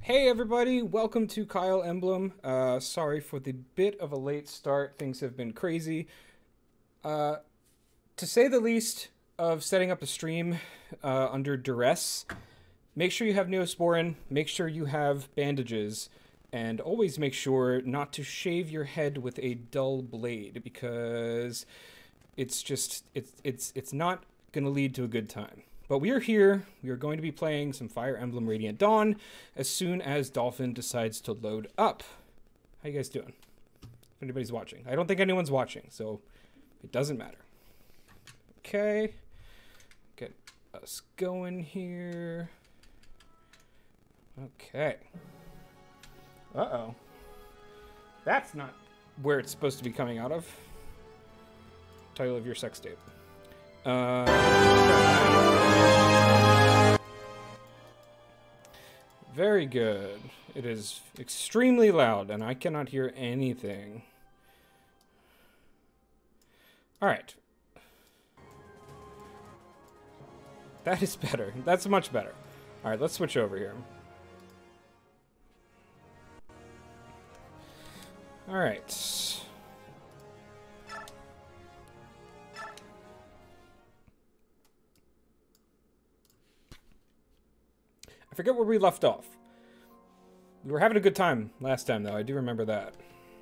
Hey everybody, welcome to Kyle Emblem. Sorry for the bit of a late start. Things have been crazy. To say the least of setting up a stream under duress, make sure you have Neosporin, make sure you have bandages, and always make sure not to shave your head with a dull blade because it's not going to lead to a good time. But we are here. We are going to be playing some Fire Emblem Radiant Dawn as soon as Dolphin decides to load up. How you guys doing? If anybody's watching. I don't think anyone's watching, so it doesn't matter. Okay. Get us going here. Okay. Uh-oh. That's not where it's supposed to be coming out of. Title of your sex tape. Very good. It is extremely loud, and I cannot hear anything. Alright. That is better. That's much better. Alright, let's switch over here. Alright. I forget where we left off. We were having a good time last time, though. I do remember that.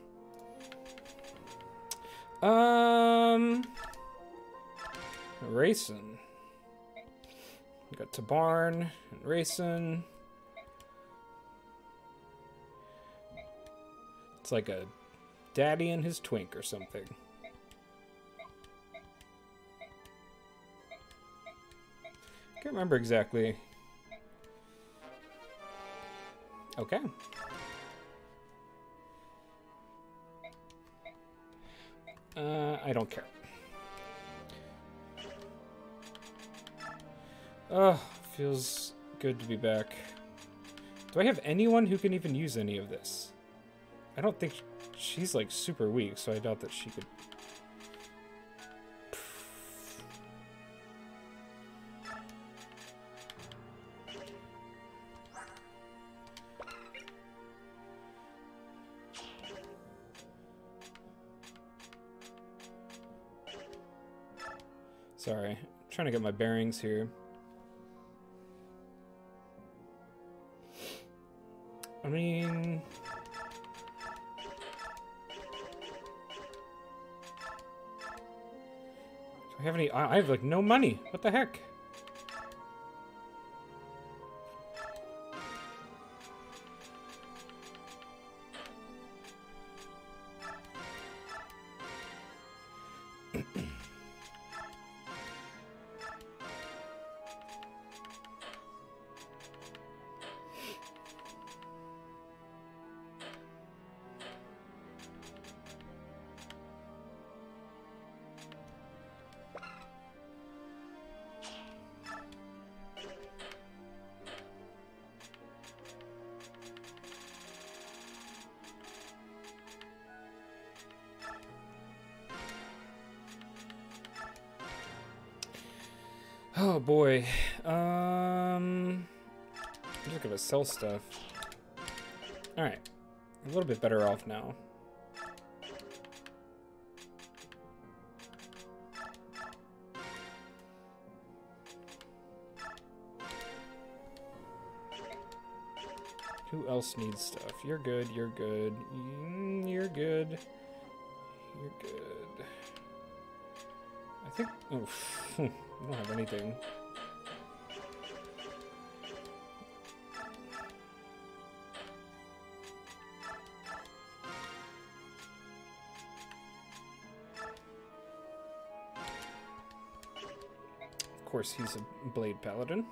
Racing. We got Tabarn and Racing. It's like a daddy and his twink or something. Can't remember exactly. Okay. I don't care. Feels good to be back. Do I have anyone who can even use any of this? I don't think she's like super weak, so I doubt that she could. Sorry, I'm trying to get my bearings here. I mean... do I have any... I have, like, no money. What the heck? Oh boy. I'm just gonna sell stuff. Alright. A little bit better off now. Who else needs stuff? You're good, you're good. You're good. You're good. I think... oh, I don't have anything. Of course, he's a Blade Paladin.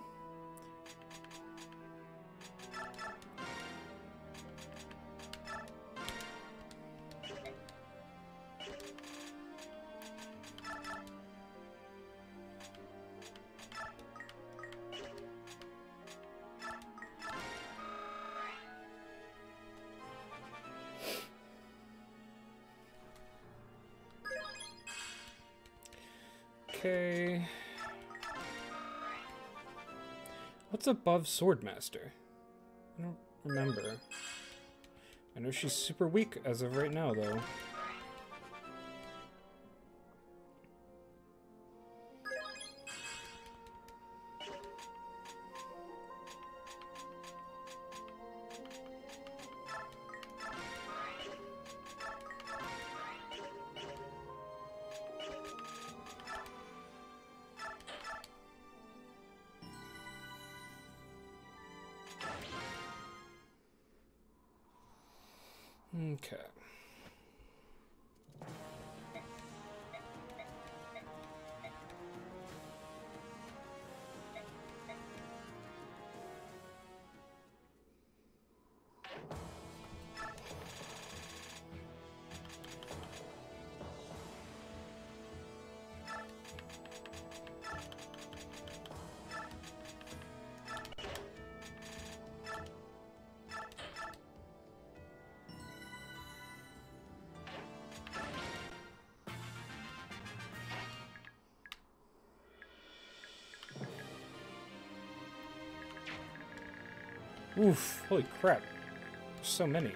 Okay. What's above Swordmaster? I don't remember. I know she's super weak as of right now, though. Okay. Oof, holy crap. There's so many.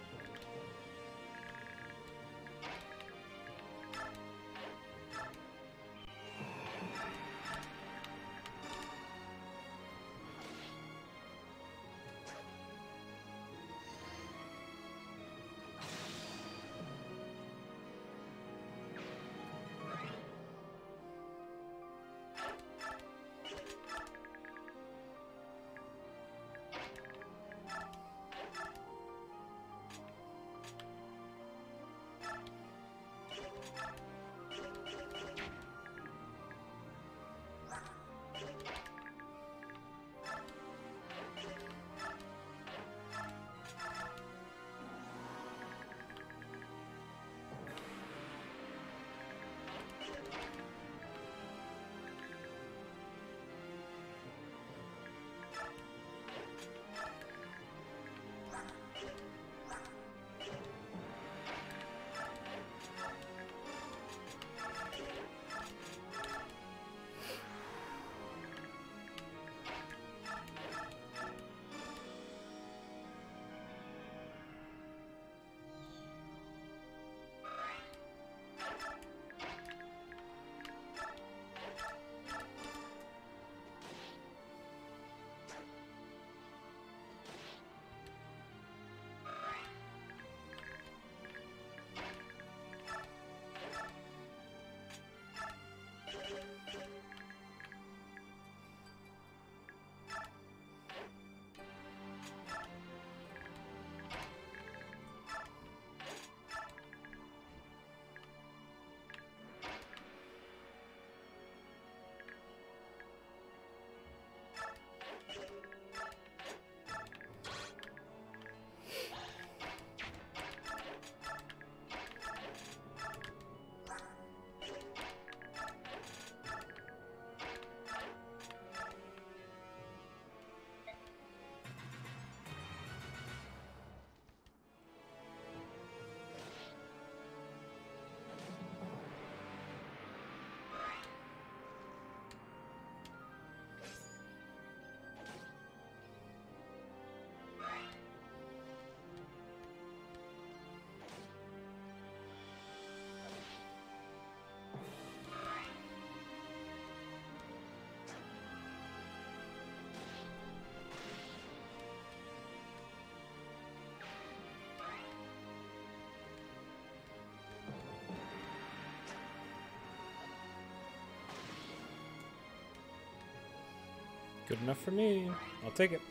Good enough for me. I'll take it.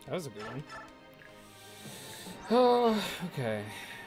That was a good one. Oh, okay.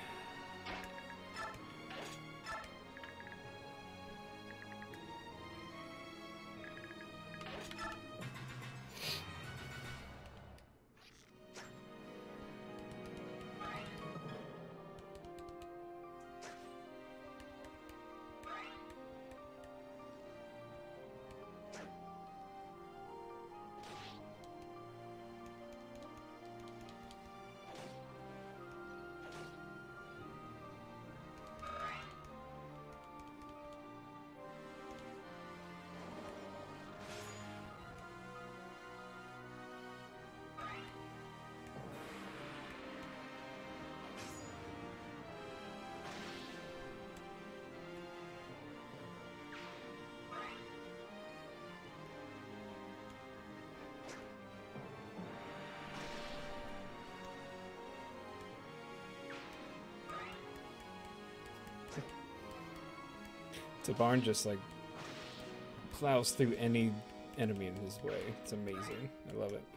Tabarn just like plows through any enemy in his way. It's amazing. I love it.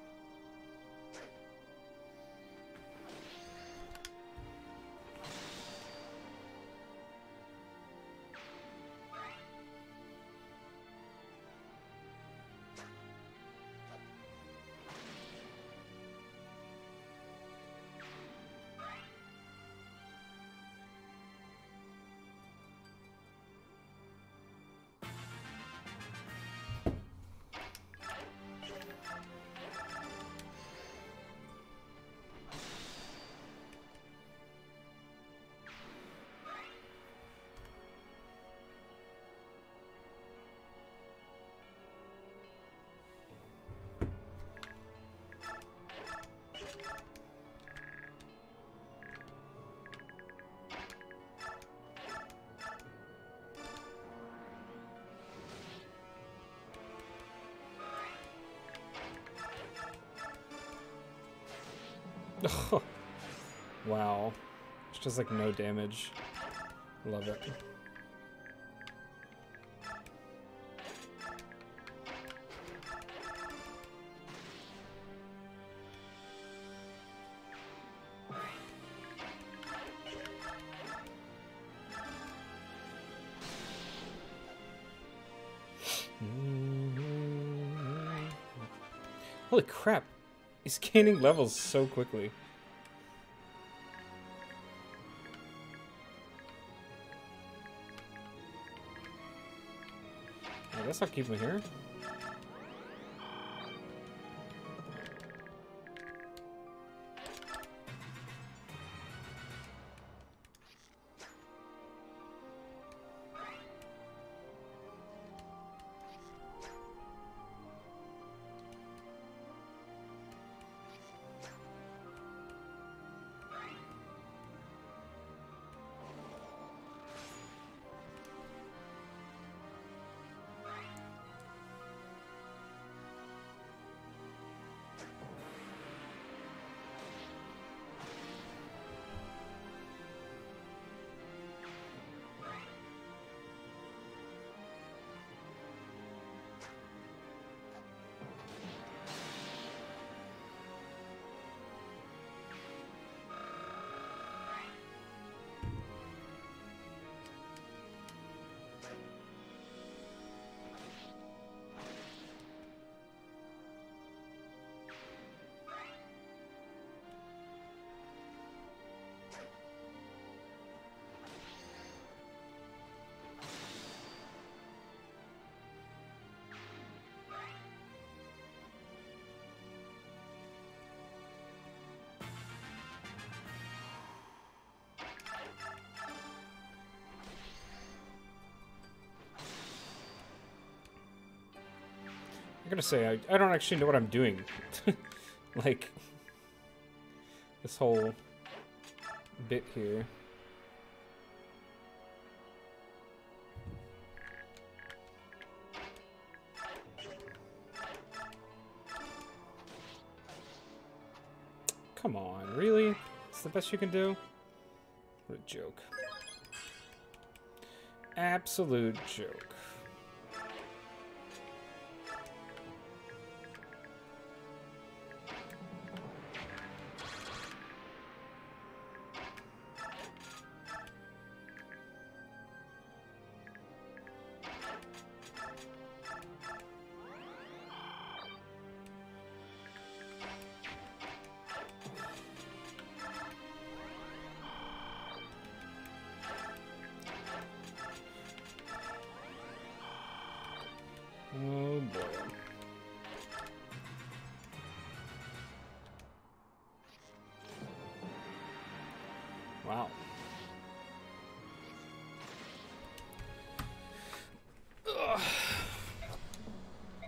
Wow. It's just like no damage. Love it. Holy crap. He's gaining levels so quickly. I guess I'll keep him here. I gotta say, I don't actually know what I'm doing. Like, this whole bit here. Come on, really? It's the best you can do? What a joke. Absolute joke.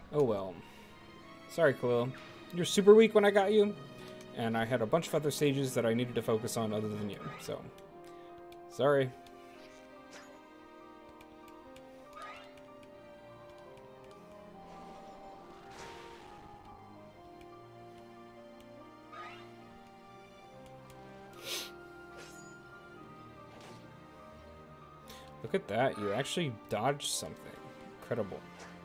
Oh well. Sorry, Khalil. You're super weak when I got you, and I had a bunch of other stages that I needed to focus on other than you, so... Sorry. Look at that, you actually dodged something. Incredible.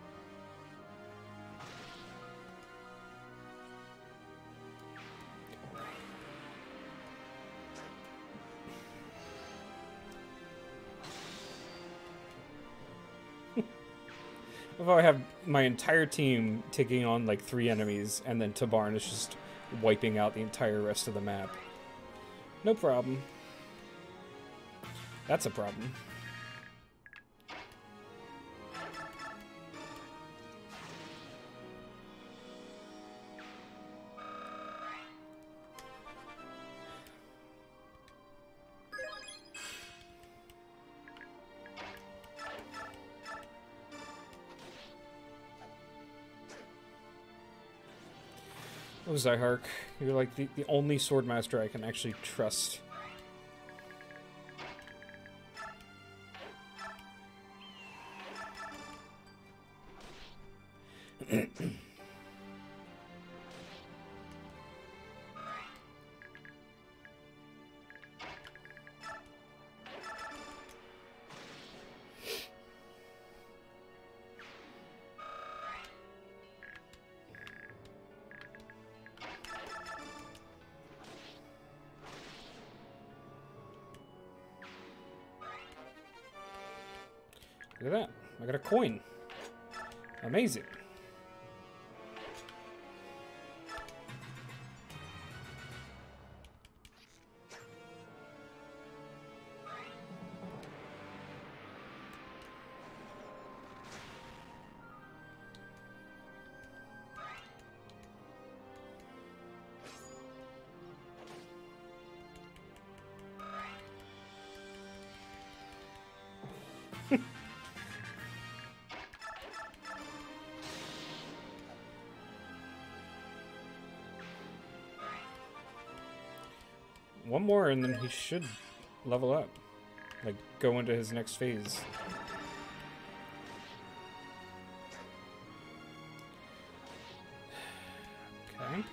If I have my entire team taking on like 3 enemies, and then Tabarn is just wiping out the entire rest of the map. No problem. That's a problem. Oh, Zyhark, you're like the only Swordmaster I can actually trust. Look at that. I got a coin. Amazing. One more and then he should level up. Like, go into his next phase. Okay.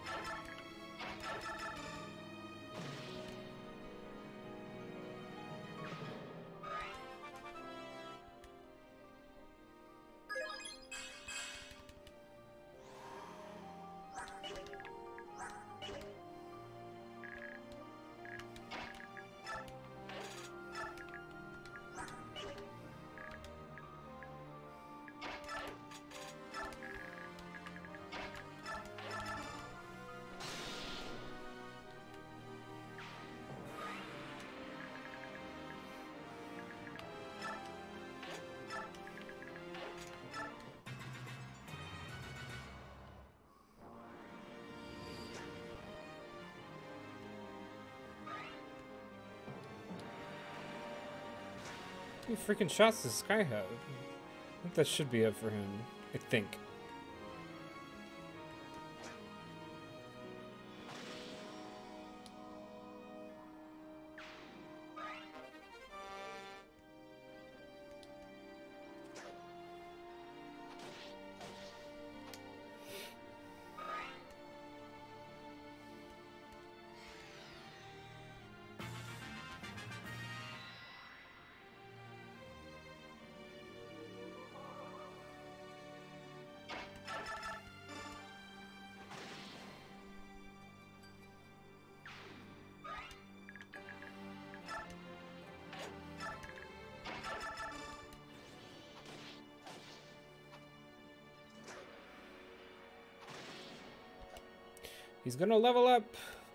How many freaking shots does this guy have? I think that should be it for him. I think. He's gonna level up.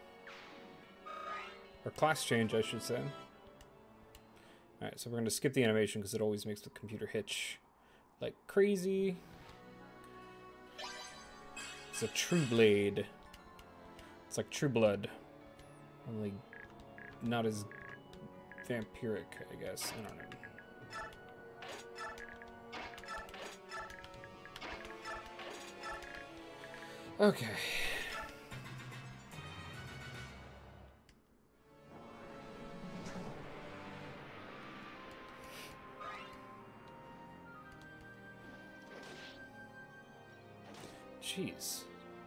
Or class change, I should say. Alright, so we're gonna skip the animation because it always makes the computer hitch like crazy. It's a True Blade. It's like True Blood. Only not as vampiric, I guess. I don't know. Okay. Jeez.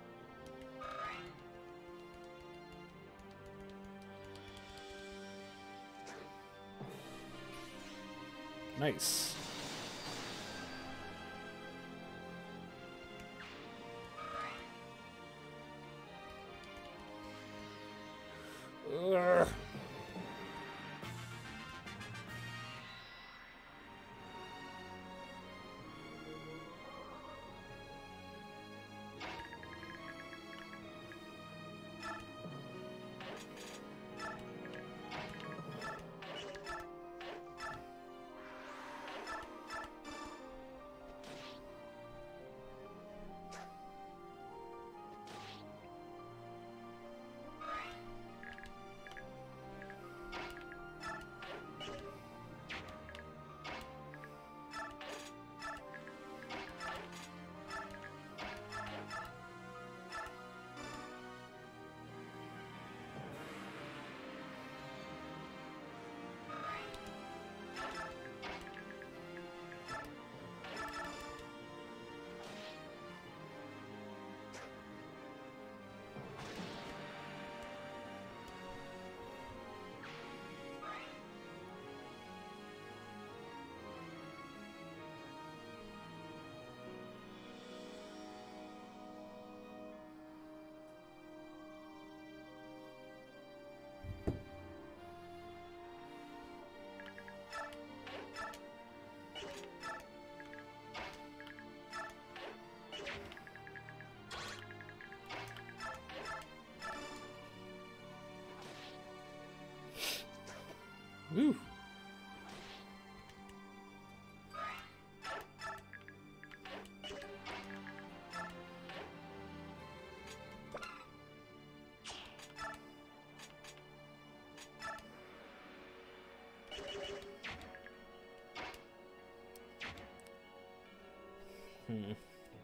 Nice. Ugh. Woo. Hmm.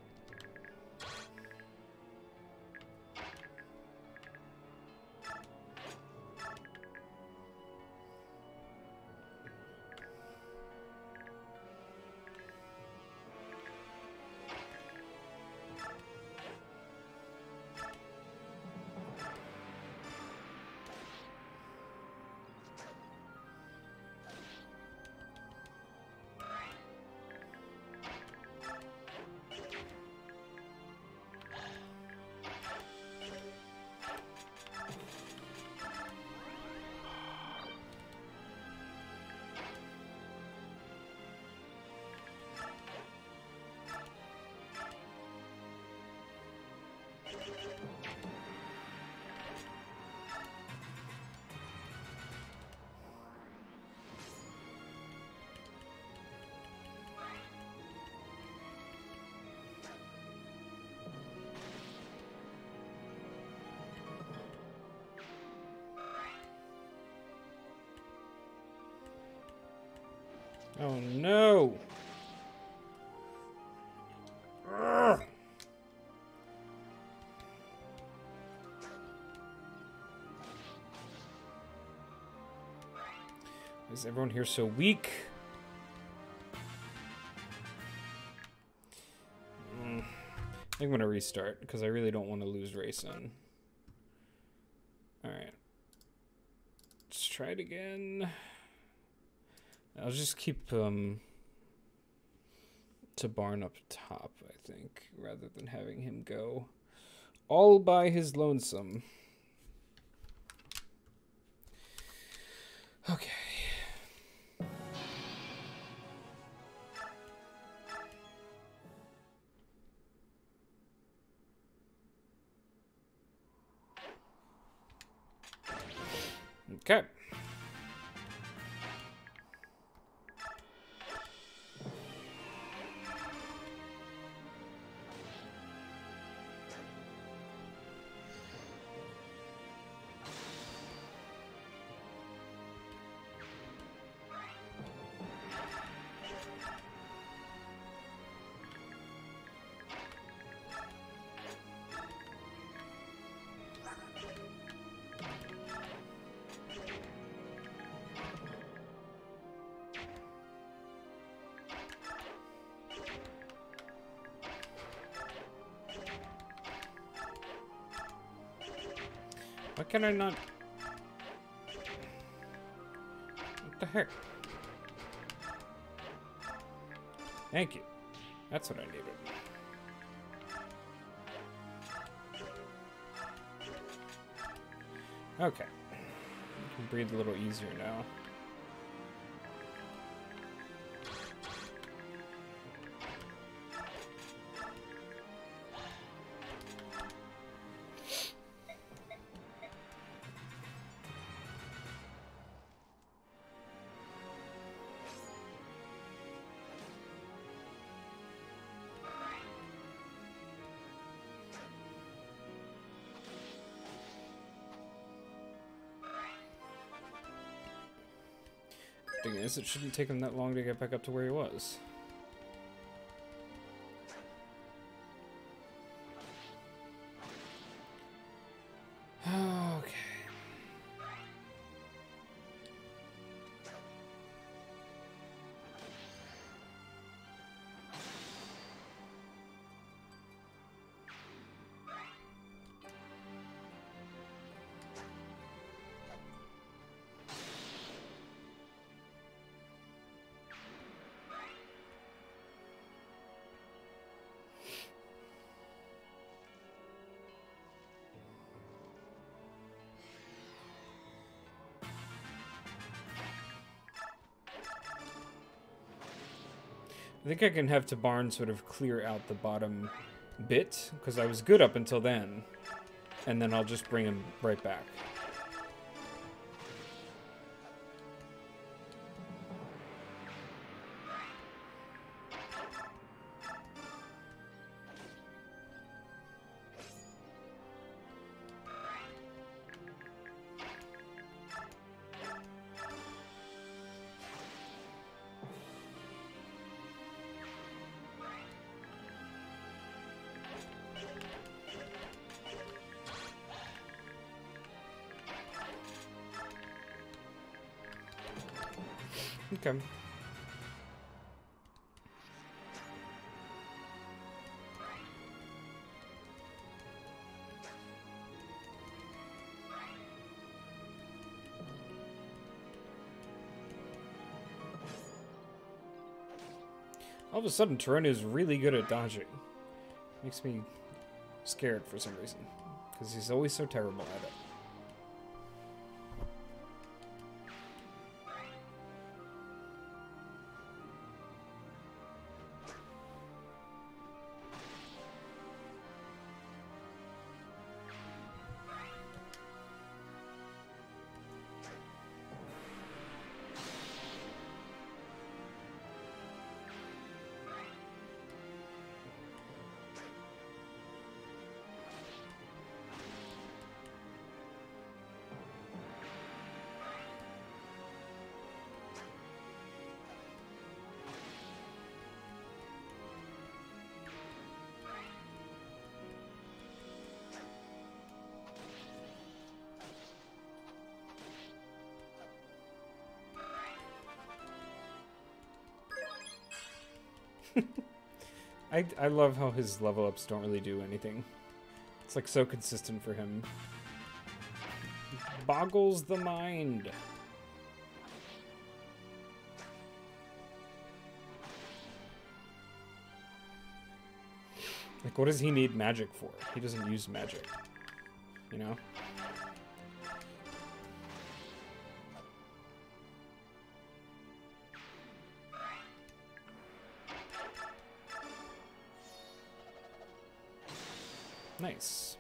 Oh no! Ugh. Why is everyone here so weak? I think I'm gonna restart because I really don't want to lose Rayson. Alright. Let's try it again. I'll just keep Tabarn up top, I think, rather than having him go all by his lonesome. Okay. Okay. Why can I not... What the heck? Thank you. That's what I needed. Okay. I can breathe a little easier now. Thing is, it shouldn't take him that long to get back up to where he was. Okay. I think I can have Tabarn sort of clear out the bottom bit, because I was good up until then. And then I'll just bring him right back. Okay. All of a sudden, Torrent is really good at dodging. Makes me scared for some reason, because he's always so terrible at it. I love how his level ups don't really do anything. It's like so consistent for him. Boggles the mind. Like, what does he need magic for? He doesn't use magic, you know? Nice.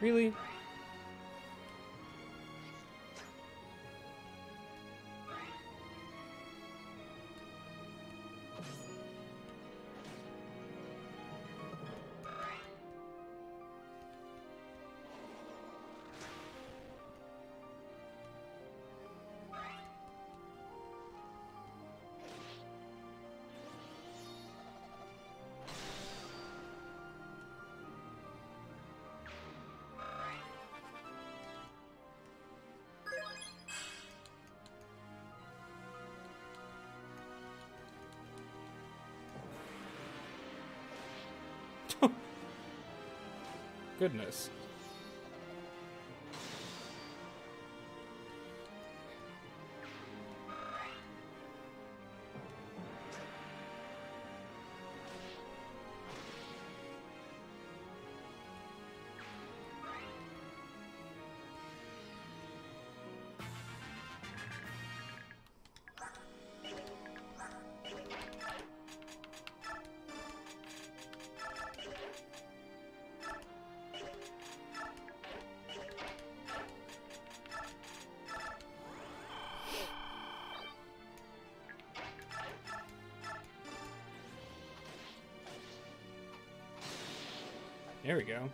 Really? Goodness. There we go.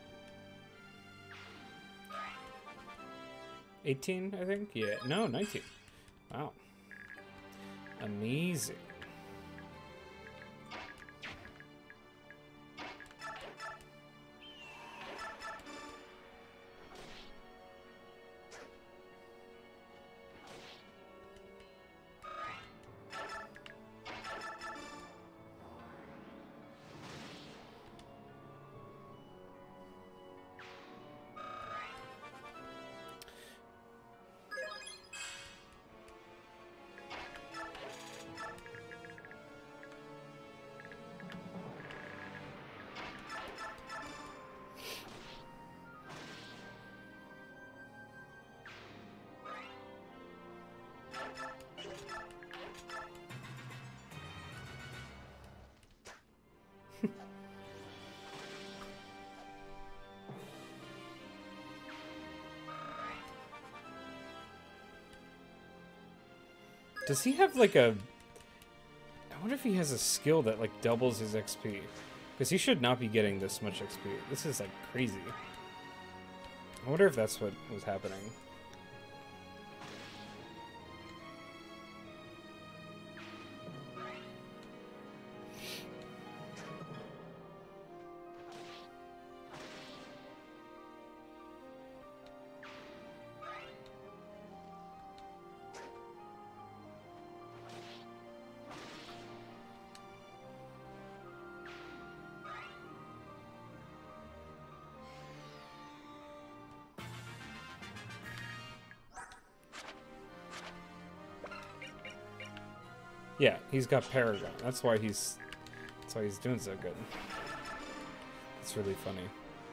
18, I think? Yeah, no, 19. Wow. Amazing. Does he have like a... I wonder if he has a skill that like doubles his XP. Because he should not be getting this much XP. This is like crazy. I wonder if that's what was happening. Yeah, he's got Paragon. That's why he's doing so good. It's really funny.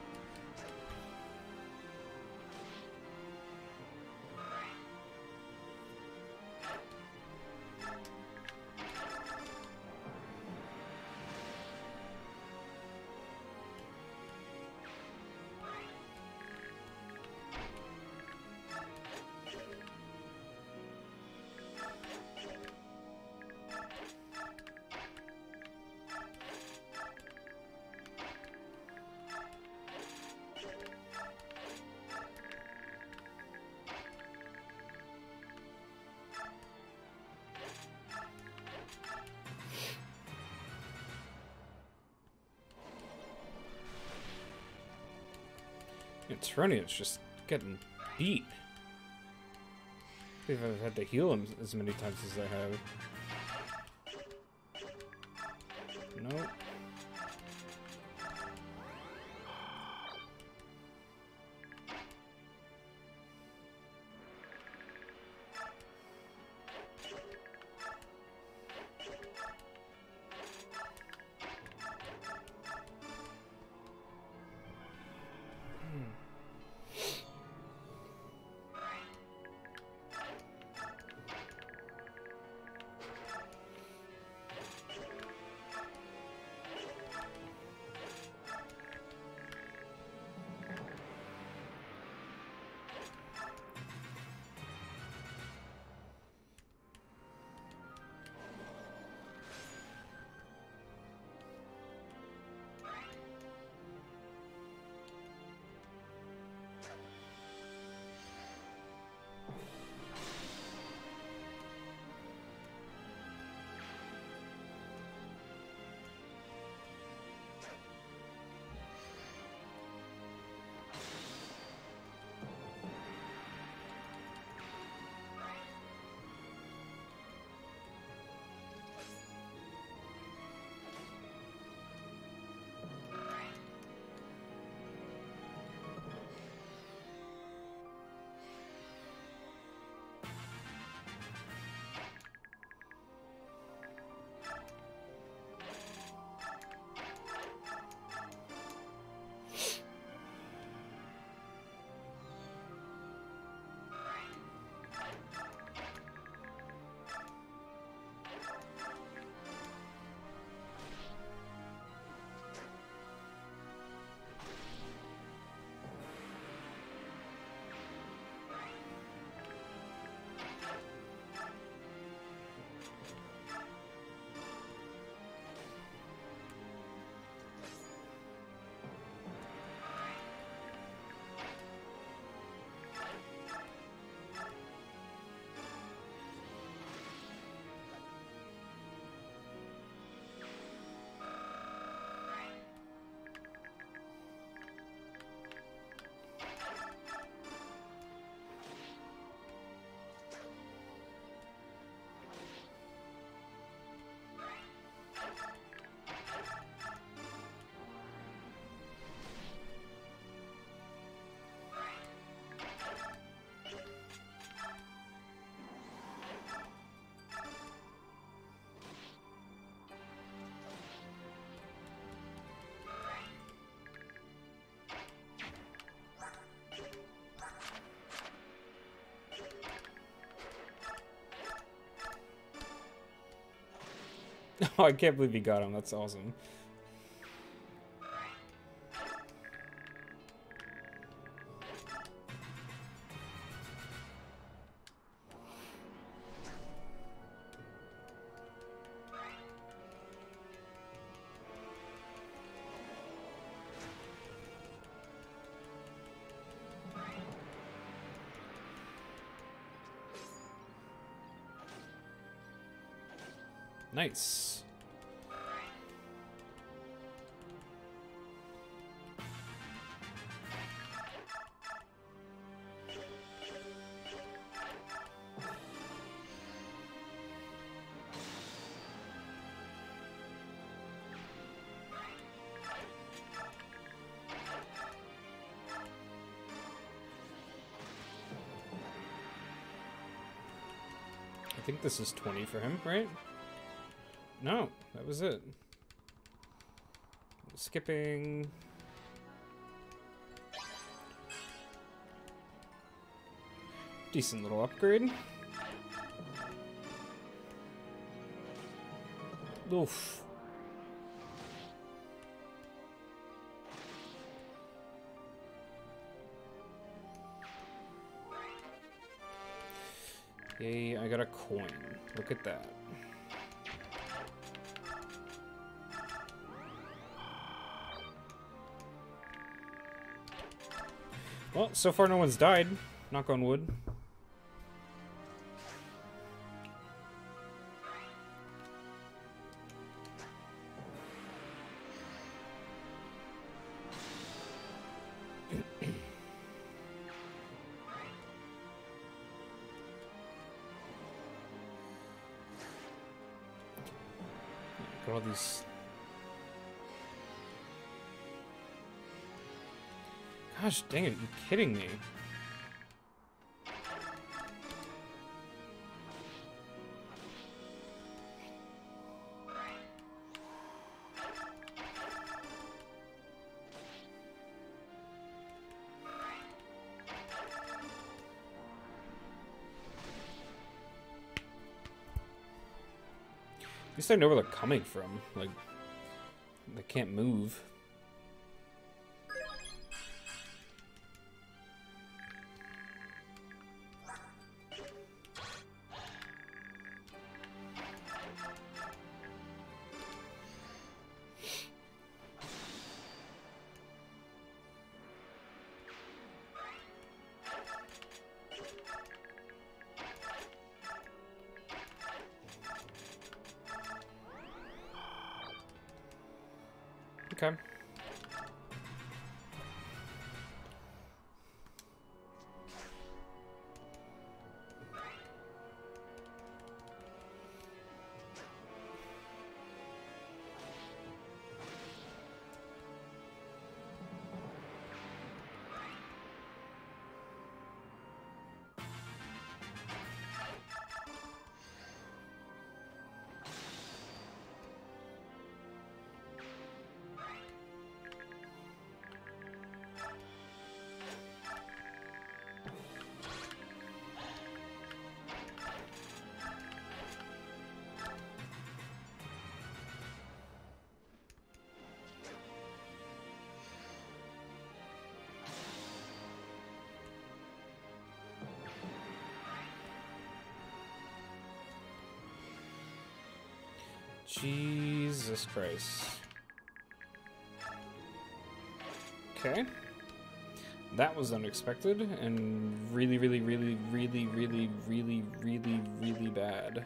Tyranian's just getting beat. If I've had to heal him as many times as I have. Nope. Oh, I can't believe he got him. That's awesome. Nice. I think this is 20 for him, right? No, that was it. Skipping. Decent little upgrade. Oof. Yay, I got a coin. Look at that. Well, so far no one's died. Knock on wood. Got all these. Gosh dang it, you kidding me? At least I know where they're coming from. Like, they can't move. Okay. Jesus Christ. Okay. That was unexpected and really, really, really, really, really, really, really, really bad.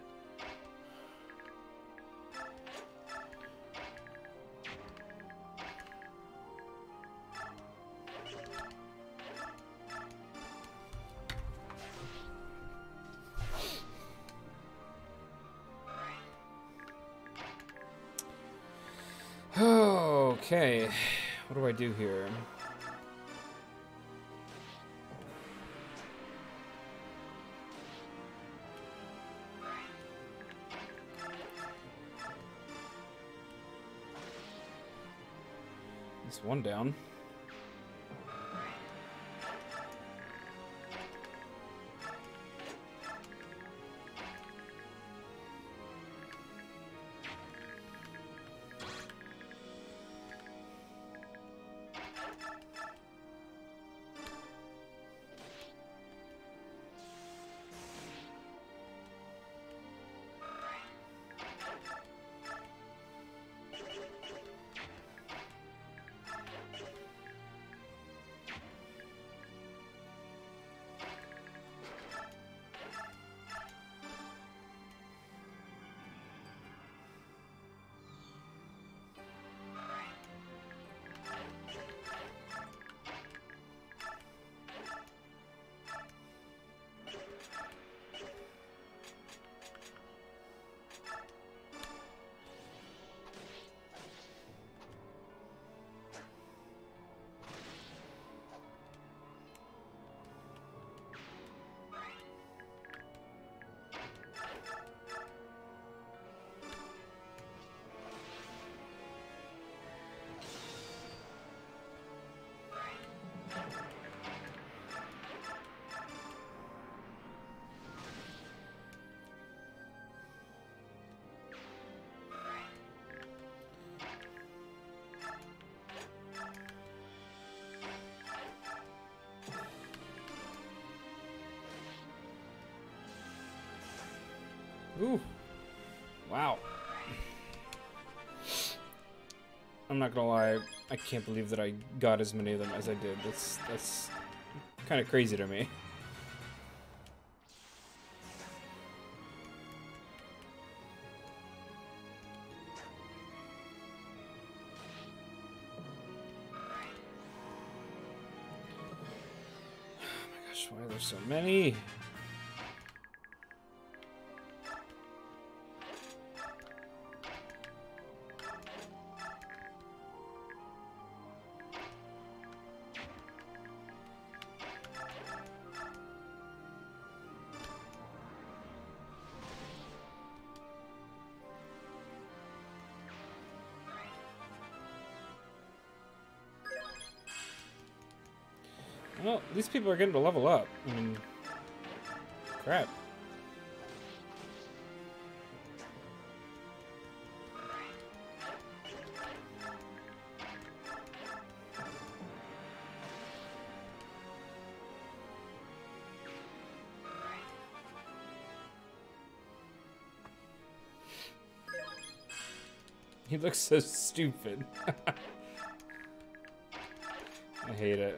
Okay, what do I do here? There's one down. Ooh. Wow. I'm not gonna lie, I can't believe that I got as many of them as I did. That's kind of crazy to me. Why are there so many? Well, these people are getting to level up. I mean, crap. He looks so stupid. I hate it.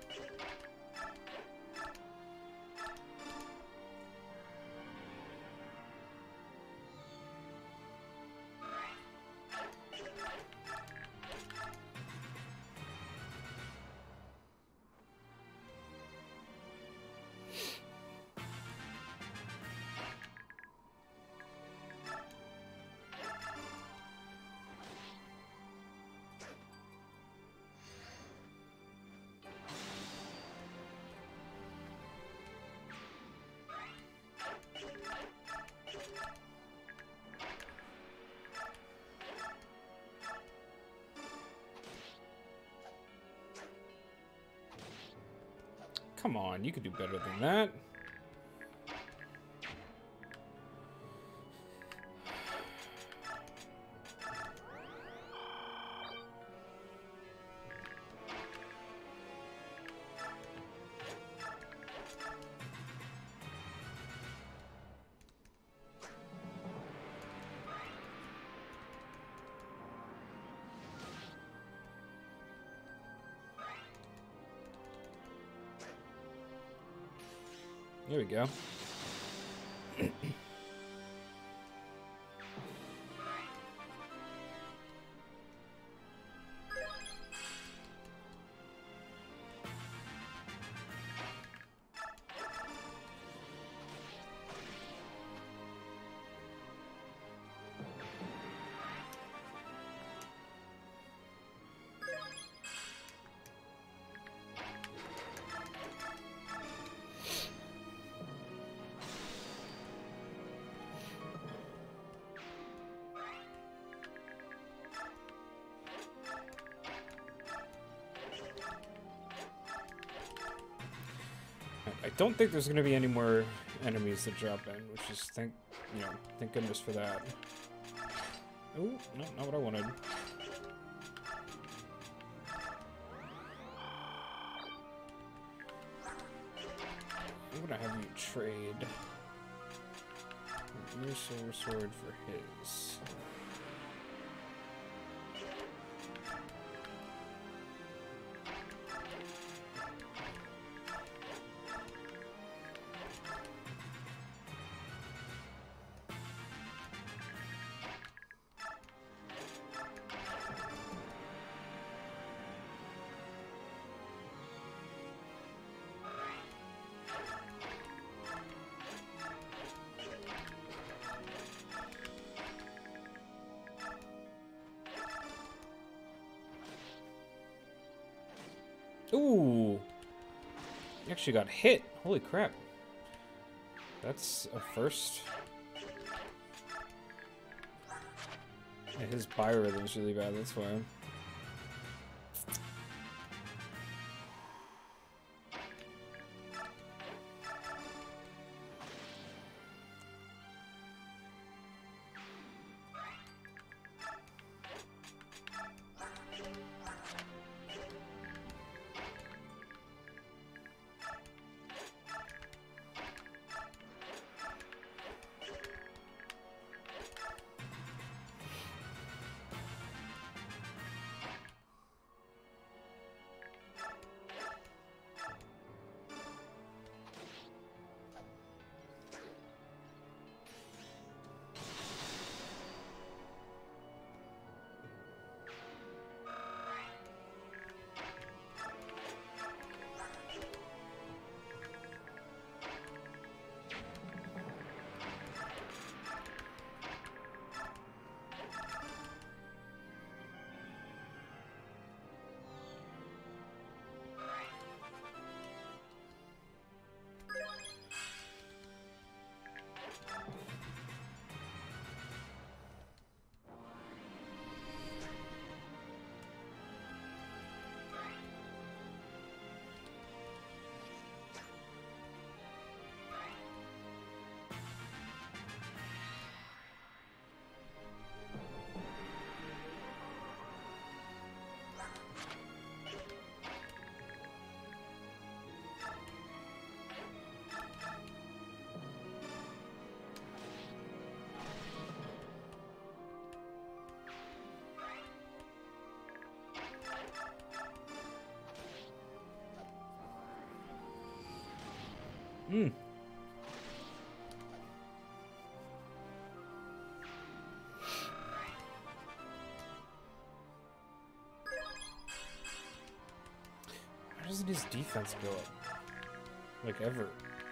Come on, you could do better than that. There we go. I don't think there's gonna be any more enemies that drop in, which is thank goodness for that. Ooh, no, not what I wanted. I'm gonna have you trade your silver sword for his. Ooh! He actually got hit. Holy crap. That's a first. Yeah, his biorhythm is really bad, that's why. Mm. Why doesn't his defense go up? Like, ever?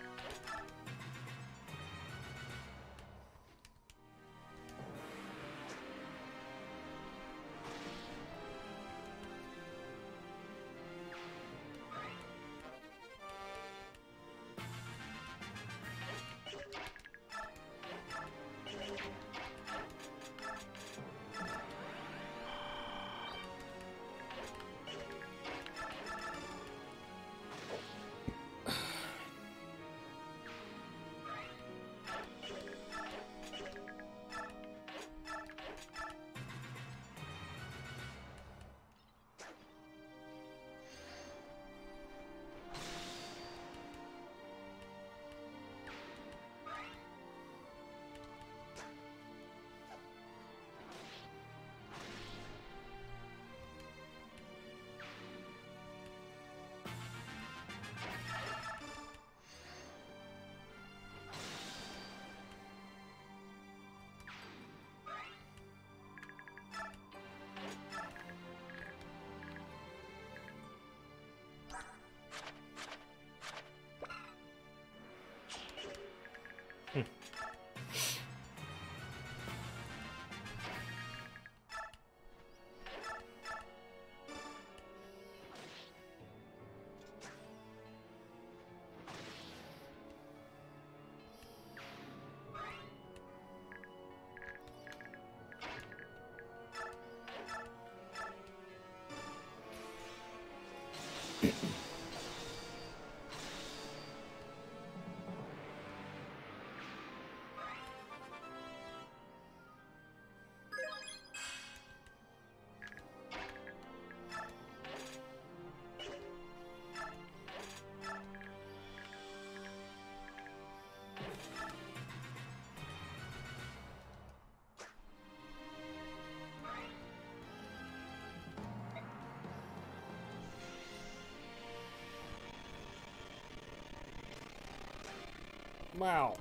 Wow.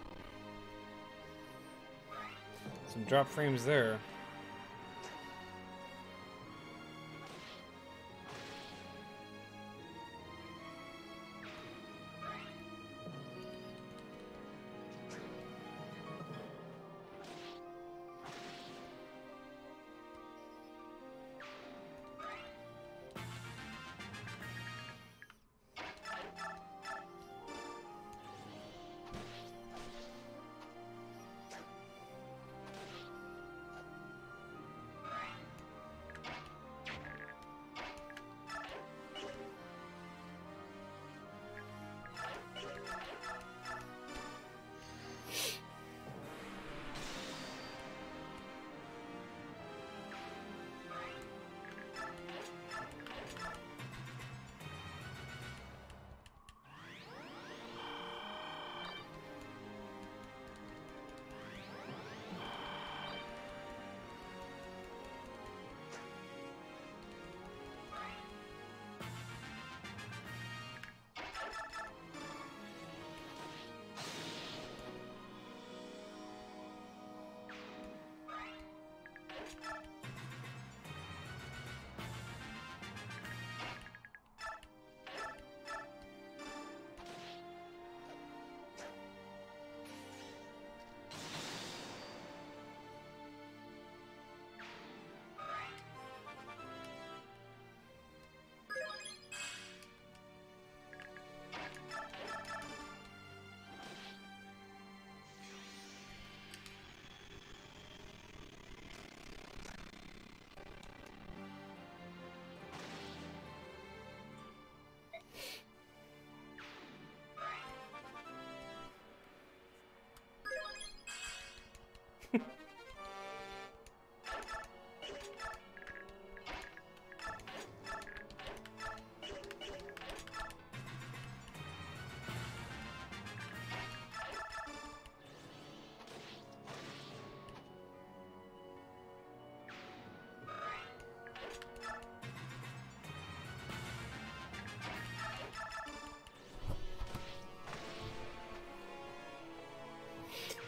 Some drop frames there.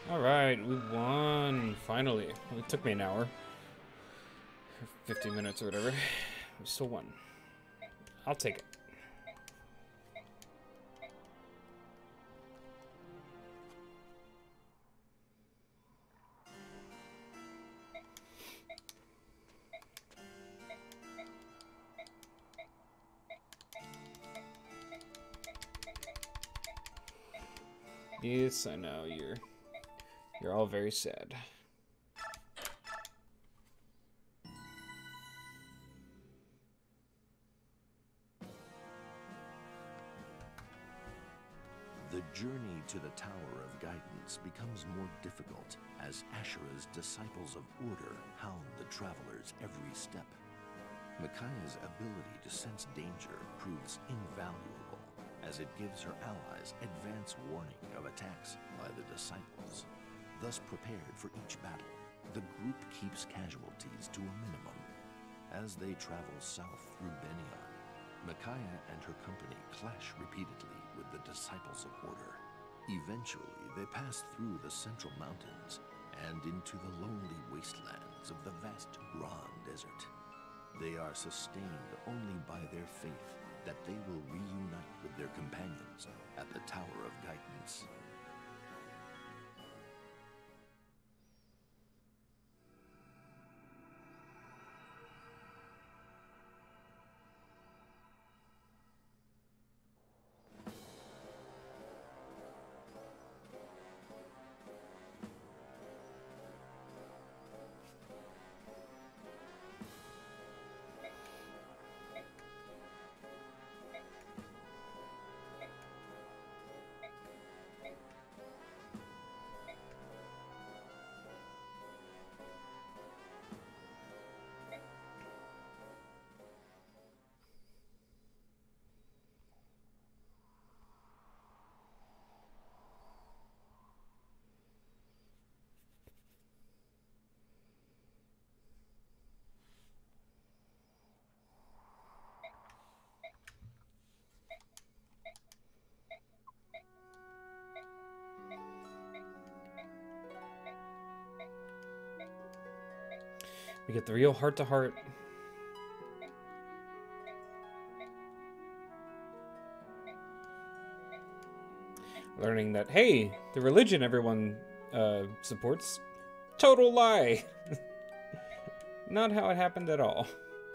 Alright, we won. Finally. Well, it took me an hour. 15 minutes or whatever. We still won. I'll take it. Yes, I know, you're all very sad. The journey to the Tower of Guidance becomes more difficult as Ashura's disciples of order hound the travelers every step. Micaiah's ability to sense danger proves invaluable, as it gives her allies advance warning of attacks by the disciples. Thus prepared for each battle, the group keeps casualties to a minimum. As they travel south through Benion, Micaiah and her company clash repeatedly with the disciples of order. Eventually, they pass through the central mountains and into the lonely wastelands of the vast Grand Desert. They are sustained only by their faith that they will reunite with their companions at the Tower of Guidance. We get the real heart-to-heart. Learning that, hey, the religion everyone supports, total lie. Not how it happened at all.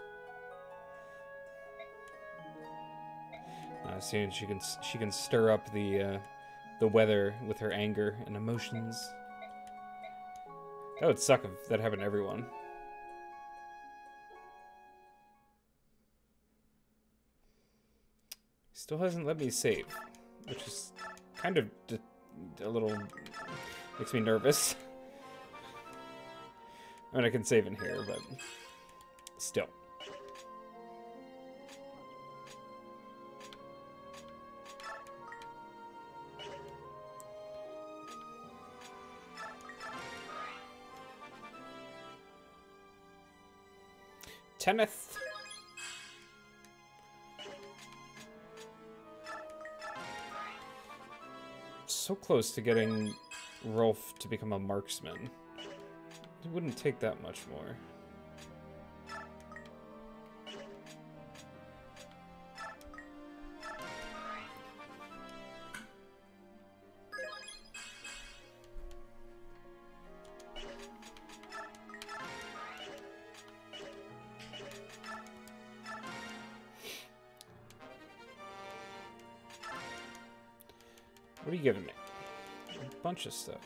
Soon she can stir up the weather with her anger and emotions. That would suck if that happened to everyone. Still hasn't let me save, which is kind of a little makes me nervous. I mean, I can save in here, but still. Teneth. So close to getting Rolf to become a marksman. It wouldn't take that much more. What are you giving me? A bunch of stuff.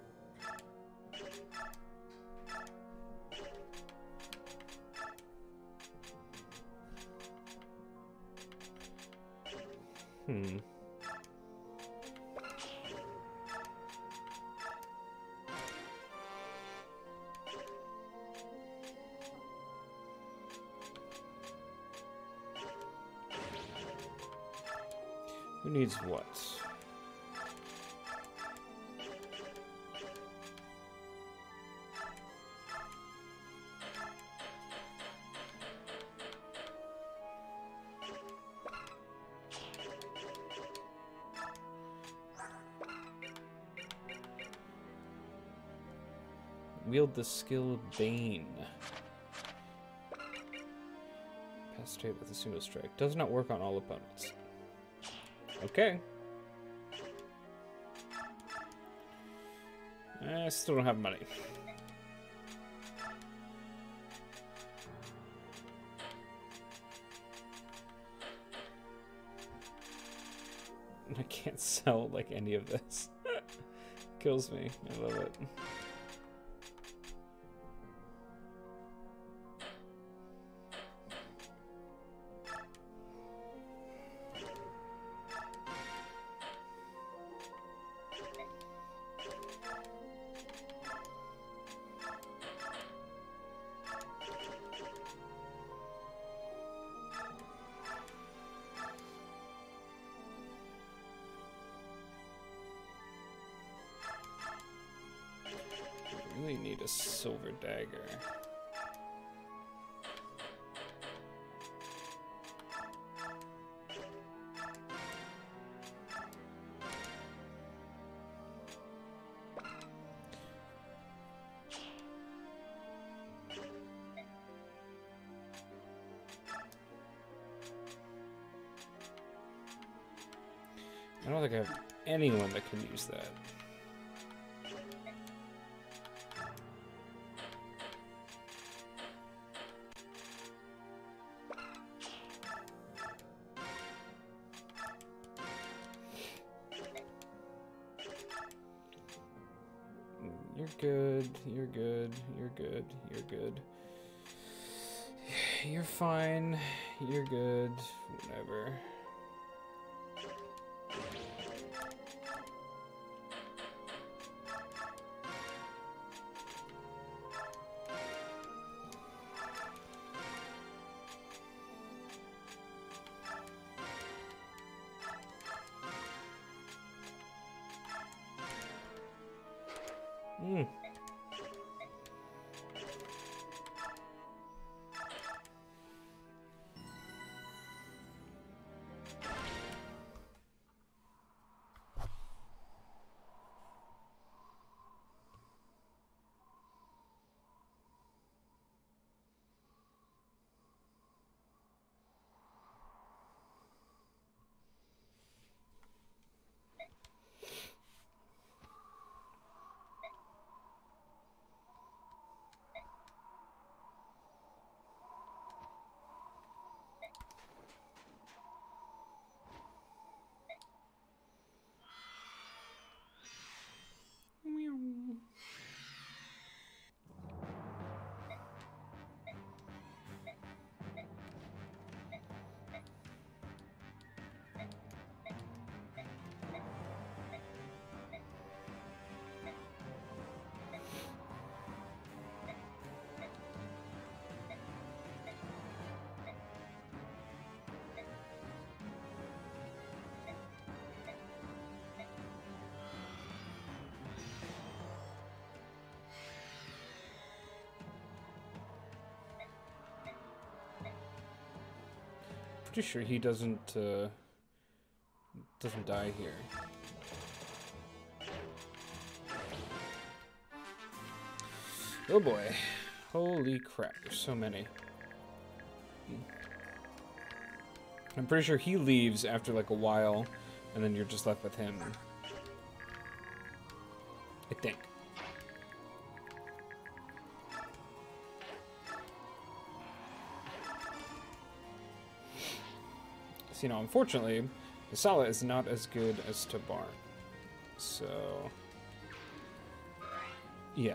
Who needs what? Wield the skill Bane. Pacitate with a single strike. Does not work on all opponents. Okay. I still don't have money. I can't sell, like, any of this. Kills me. I love it. Really need a silver dagger. I don't think I have anyone that can use that. You're good, you're good, you're good, you're good. You're fine, you're good, whatever. Hmm. Pretty sure he doesn't die here. Oh boy. Holy crap, there's so many. I'm pretty sure he leaves after like a while, and then you're just left with him. I think. You know, unfortunately, Masala is not as good as Tabar. So, yeah.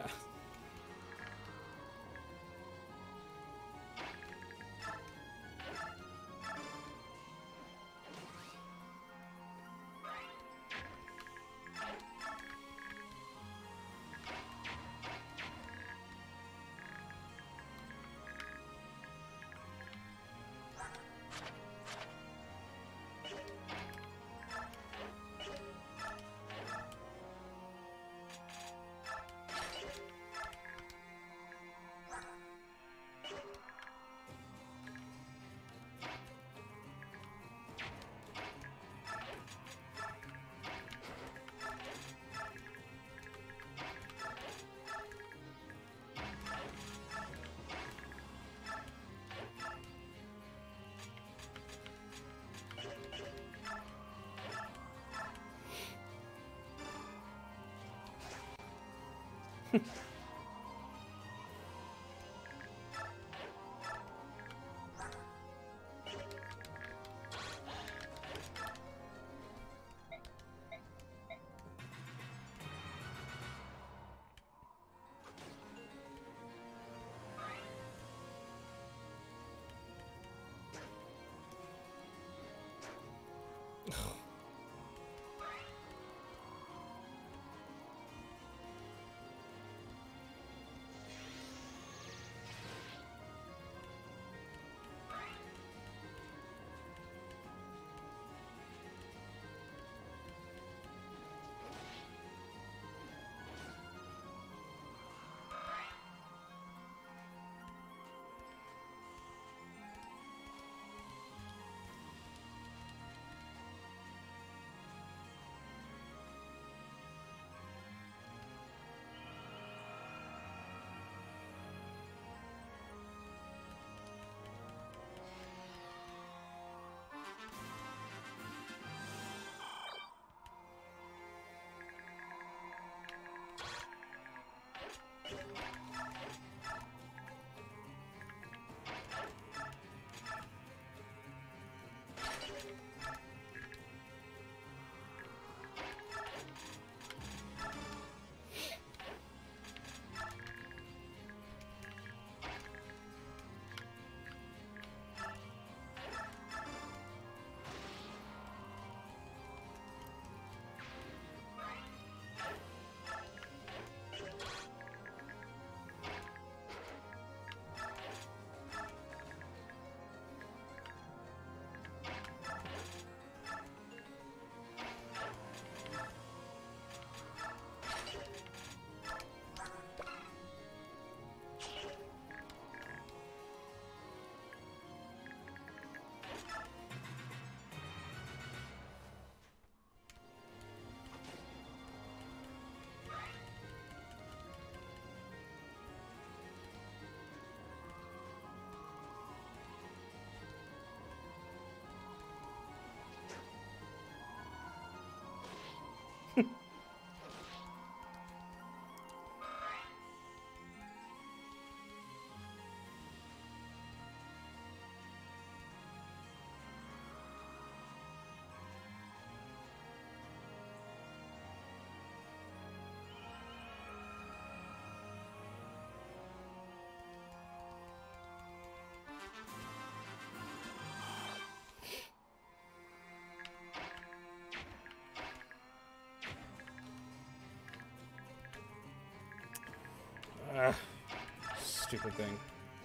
Stupid thing.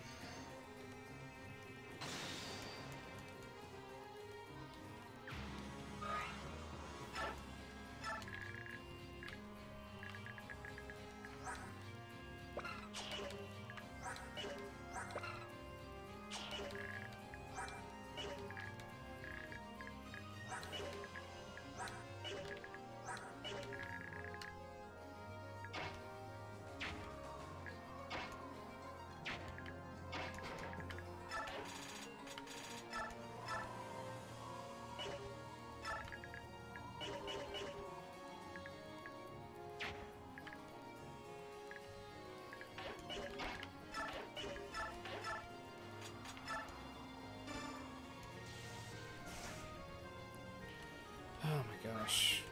Oh my gosh.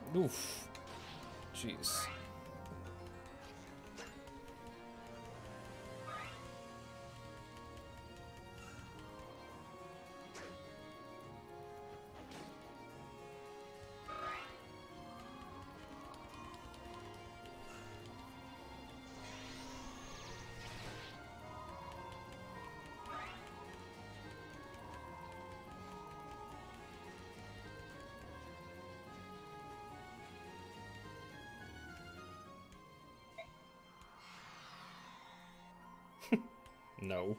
Oof. Jeez. No.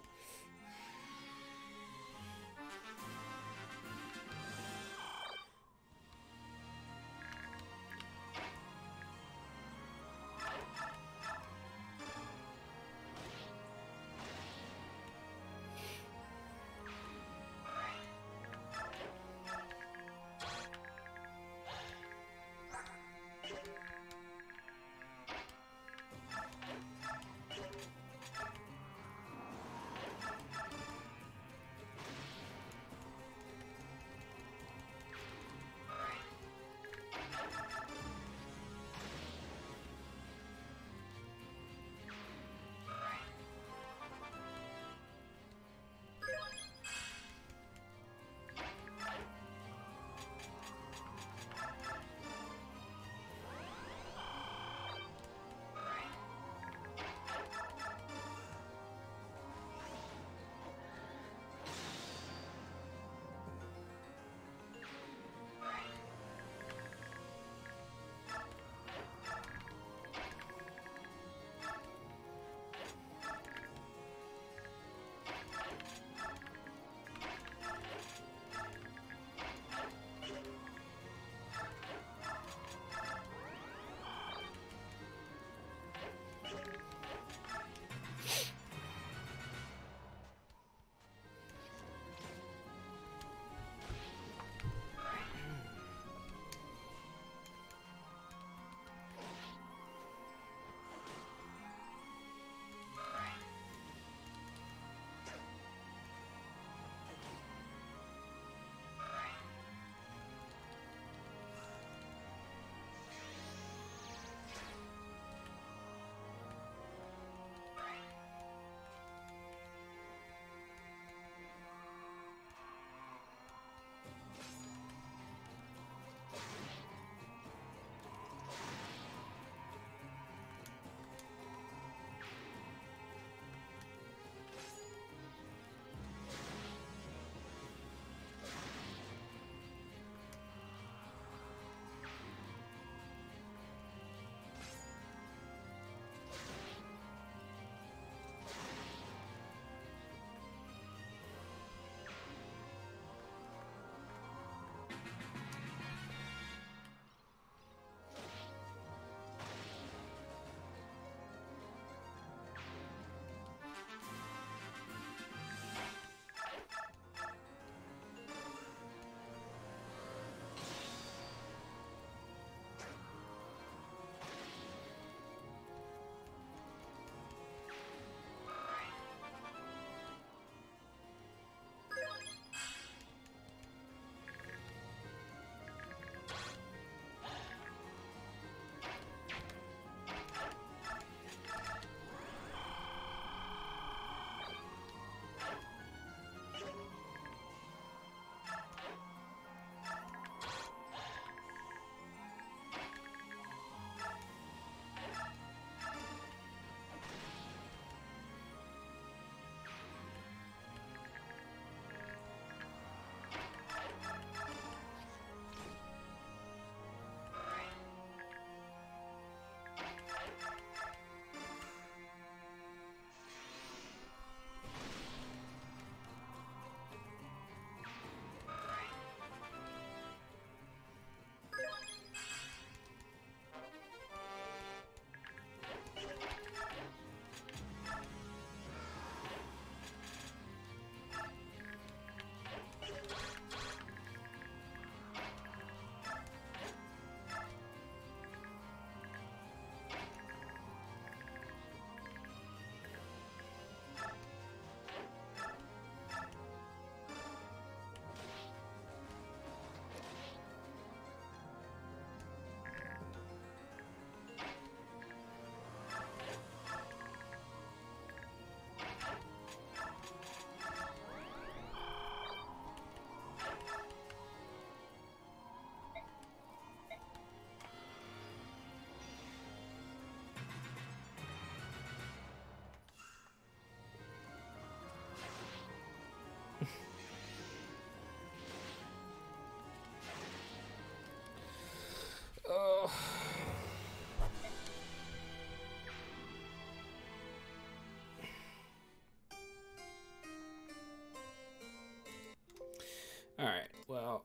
Well,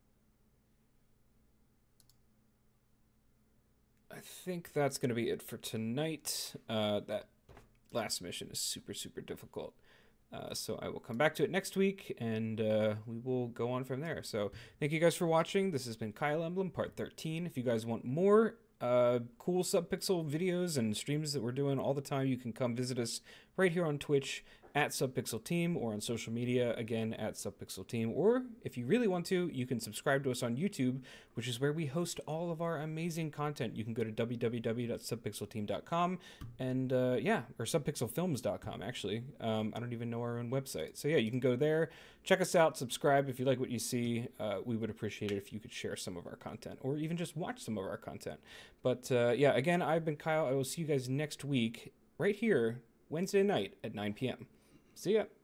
I think that's going to be it for tonight. That last mission is super, super difficult. So I will come back to it next week, and we will go on from there. So thank you guys for watching. This has been Kyle Emblem, part 13. If you guys want more cool Subpixel videos and streams that we're doing all the time, you can come visit us right here on Twitch at Subpixel Team, or on social media, again, at Subpixel Team. Or if you really want to, you can subscribe to us on YouTube, which is where we host all of our amazing content. You can go to www.subpixelteam.com and, yeah, or subpixelfilms.com, actually. I don't even know our own website. So, yeah, you can go there, check us out, subscribe if you like what you see. We would appreciate it if you could share some of our content, or even just watch some of our content. But, yeah, again, I've been Kyle. I will see you guys next week right here, Wednesday night at 9 p.m. See ya.